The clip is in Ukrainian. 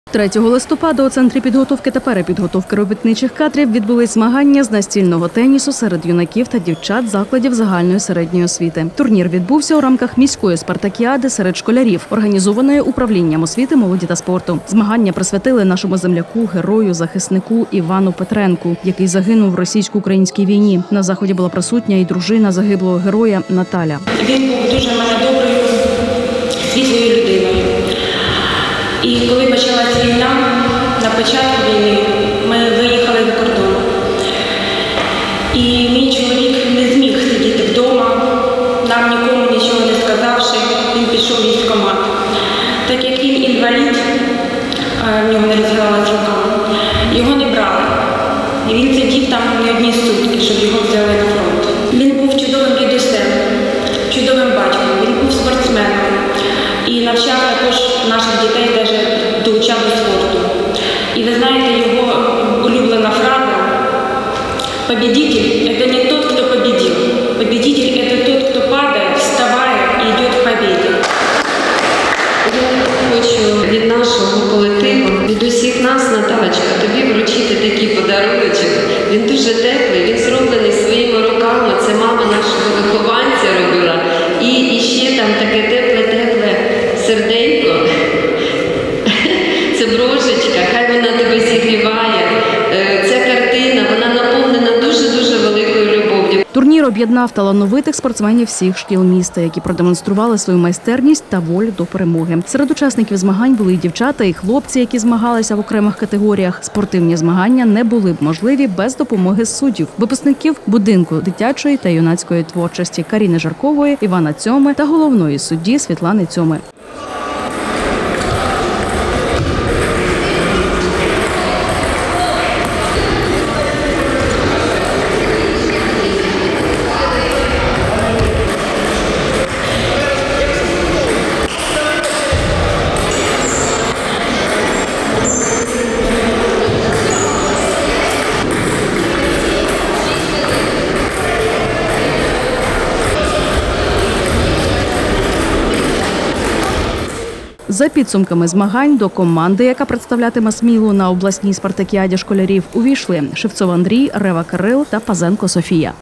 3 листопада у Центрі підготовки та перепідготовки робітничих кадрів відбулись змагання з настільного тенісу серед юнаків та дівчат закладів загальної середньої освіти. Турнір відбувся у рамках міської спартакіади серед школярів, організованої управлінням освіти, молоді та спорту. Змагання присвятили нашому земляку, герою, захиснику Івану Петренку, який загинув в російсько-українській війні. На заході була присутня і дружина загиблого героя Наталя. Він був дуже доброю, світлою людиною. І коли почалась війна, на початку війни ми виїхали за кордон. І мій чоловік не зміг сидіти вдома, нам нікому нічого не сказавши, він пішов в військкомат. Так як він інвалід, в нього не розвивалась рука, його не брали. І він сидів там не одні сутки, щоб його взяли на фронт. Він був чудовим дідусем, чудовим батьком, він був спортсменом. І навчав також наших дітей, навіть долучав до спорту. І ви знаєте, його улюблена фраза «Победитель – это не тот, кто победил. Победитель – это тот, кто падает, вставает и идет к победе». Я хочу від нашого колективу, від усіх нас, Наталочка, тобі вручити такий подаруночок. Він дуже теплий, він зроблений своїми руками. Це мама нашого вихованця робила. І ще там таке тепле серденько. Це брошечка, хай вона тебе зігріває. Ця картина, вона наповнена дуже-дуже великою любов'ю. Турнір об'єднав талановитих спортсменів всіх шкіл міста, які продемонстрували свою майстерність та волю до перемоги. Серед учасників змагань були і дівчата, і хлопці, які змагалися в окремих категоріях. Спортивні змагання не були б можливі без допомоги суддів, випускників будинку дитячої та юнацької творчості Каріни Жаркової, Івана Цьоми та головної судді Світлани Цьоми. За підсумками змагань до команди, яка представлятиме Смілу на обласній спартакіаді школярів, увійшли Шевцов Андрій, Рева Кирил та Пазенко Софія.